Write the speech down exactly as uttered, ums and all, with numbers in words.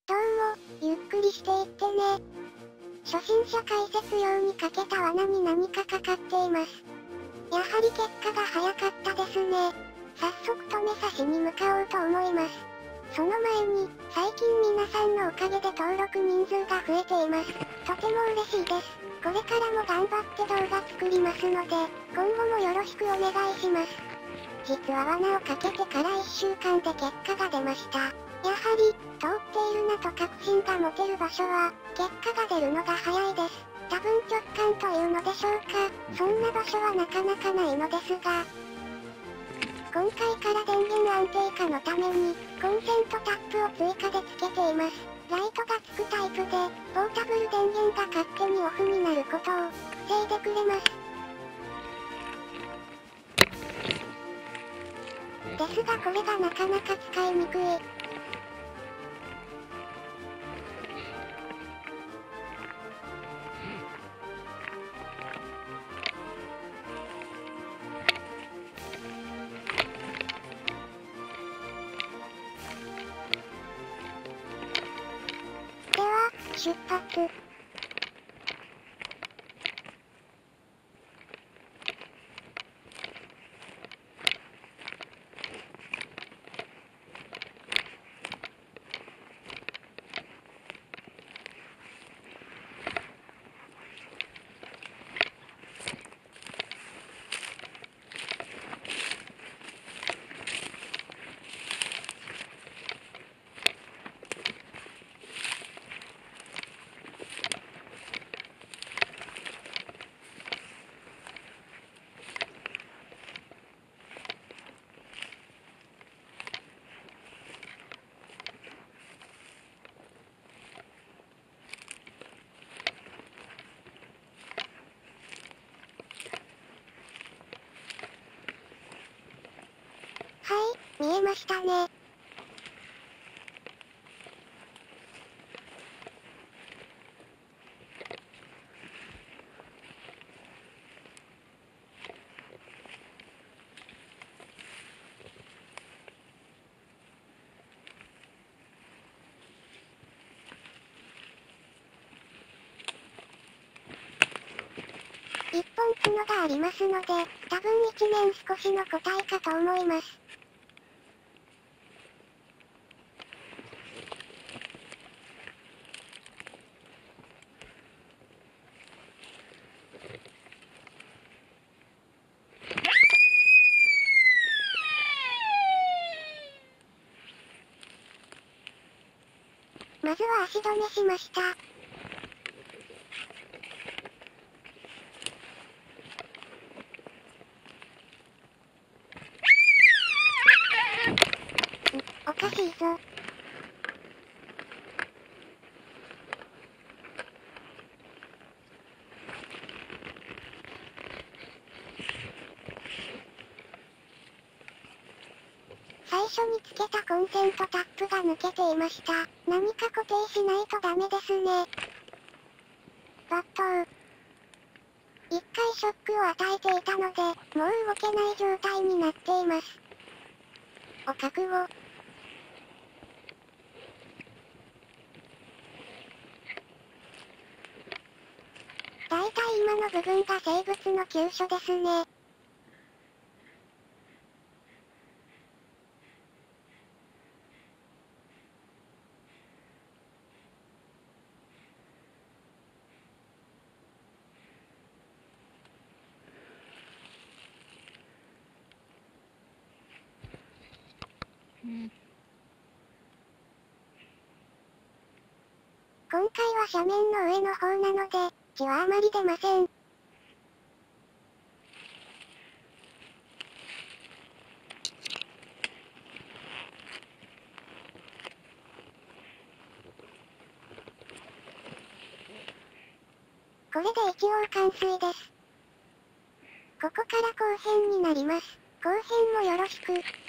どうも、ゆっくりしていってね。初心者解説用にかけた罠に何かかかっています。やはり結果が早かったですね。早速止め刺しに向かおうと思います。その前に、最近皆さんのおかげで登録人数が増えています。とても嬉しいです。これからも頑張って動画作りますので、今後もよろしくお願いします。実は罠をかけてからいっしゅうかんで結果が出ました。やはり、通っているなと確信が持てる場所は、結果が出るのが早いです。多分直感というのでしょうか。そんな場所はなかなかないのですが、今回から電源安定化のために、コンセントタップを追加でつけています。ライトがつくタイプで、ポータブル電源が勝手にオフになることを、防いでくれます。ですがこれがなかなか使いにくい。では、出発。はい、見えましたね。一本角がありますので、多分一年少しの答えかと思います。まずは足止めしました。おかしいぞ。最初につけたコンセントタップが抜けていました。何か固定しないとダメですね。抜刀。一回ショックを与えていたので、もう動けない状態になっています。お覚悟。だいたい今の部分が生物の急所ですね。今回は斜面の上の方なので、血はあまり出ません。これで一応完遂です。ここから後編になります。後編もよろしく。